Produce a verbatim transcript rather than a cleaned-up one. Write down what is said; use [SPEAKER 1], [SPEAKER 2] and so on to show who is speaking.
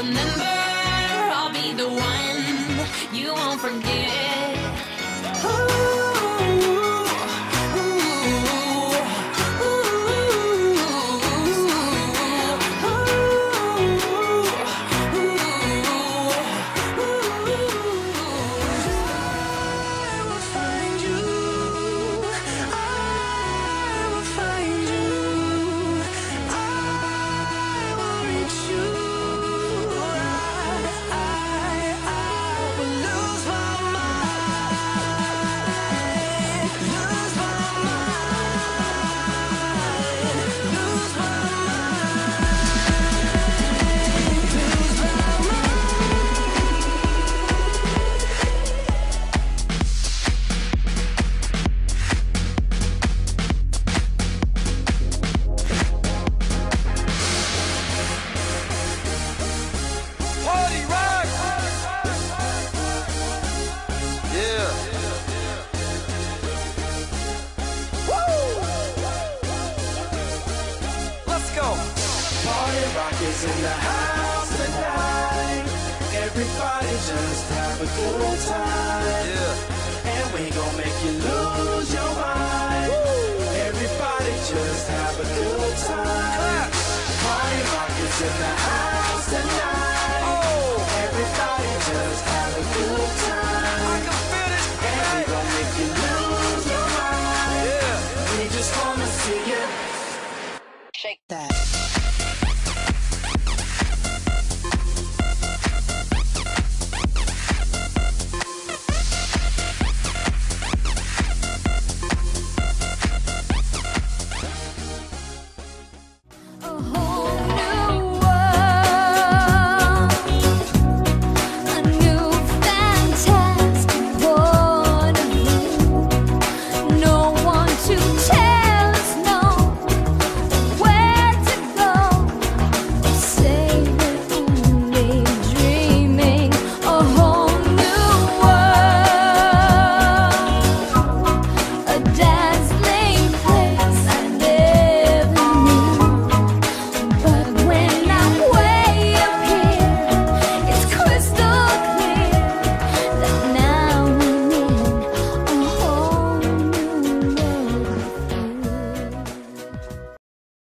[SPEAKER 1] remember, I'll be the one you won't forget. Ooh, ooh, ooh,
[SPEAKER 2] in the house tonight. Everybody just have a good time. Yeah. And we gon' make you lose your mind. Woo. Everybody just have a good time. Clap. Party rock is in the house tonight.